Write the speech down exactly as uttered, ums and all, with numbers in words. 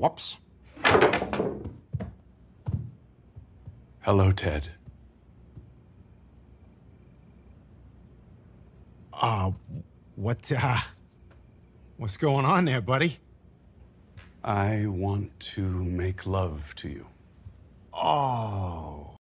Whoops. Hello, Ted. Uh, what, uh, what's going on there, buddy? I want to make love to you. Oh.